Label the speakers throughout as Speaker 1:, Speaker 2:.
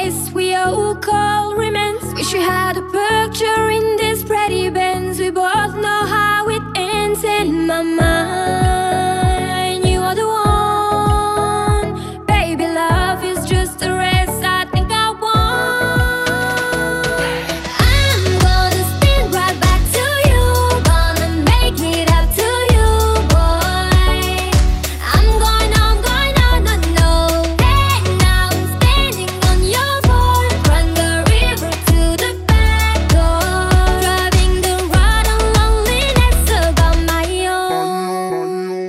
Speaker 1: this we all call romance. Wish we had a picture in this pretty Benz. We both know how it ends. In my mind, you are the one. Baby, love is just a race I think I want. I'm gonna spin right back to you, gonna make it up to you, boy. I'm going on, no, no. And now I'm standing on your board, run the river to the back door, driving the ride on loneliness about my own.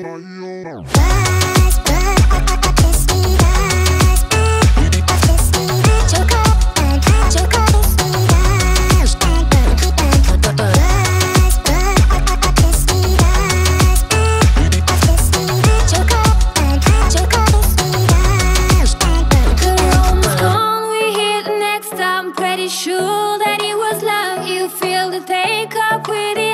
Speaker 1: The room's gone, we hit next. I'm pretty sure that it was love. You feel the take up with it.